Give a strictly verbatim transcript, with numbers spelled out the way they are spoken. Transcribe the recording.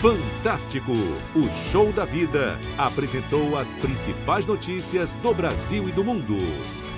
Fantástico, o show da vida, apresentou as principais notícias do Brasil e do mundo.